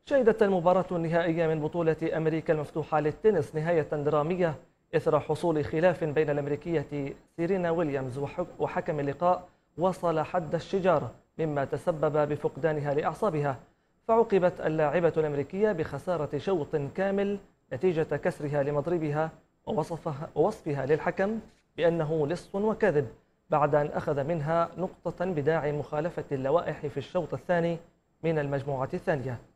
شهدت المباراة النهائية من بطولة أمريكا المفتوحة للتنس نهاية درامية إثر حصول خلاف بين الأمريكية سيرينا ويليامز وحكم اللقاء وصل حد الشجار، مما تسبب بفقدانها لأعصابها. فعوقبت اللاعبة الأمريكية بخسارة شوط كامل نتيجة كسرها لمضربها ووصفها للحكم بأنه لص وكاذب، بعد أن أخذ منها نقطة بداعي مخالفة اللوائح في الشوط الثاني من المجموعة الثانية.